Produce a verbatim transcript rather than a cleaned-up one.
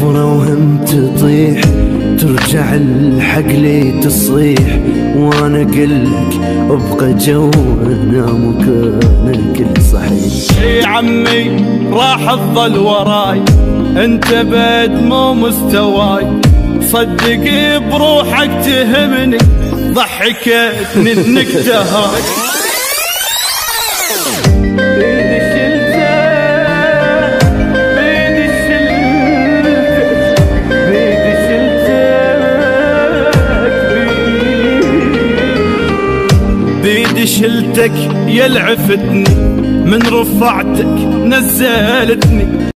حفرة وهم تطيح، ترجع الحق لي تصيح، وانا قلك ابقى جوانا مكانك الصحيح. اي عمي راح تظل وراي، انت بعد مو مستواي، صدق بروحك تهمني، ضحكتني النكتة هاي. بيدي شلتك يا العفتني، من رفعتك نزلتني.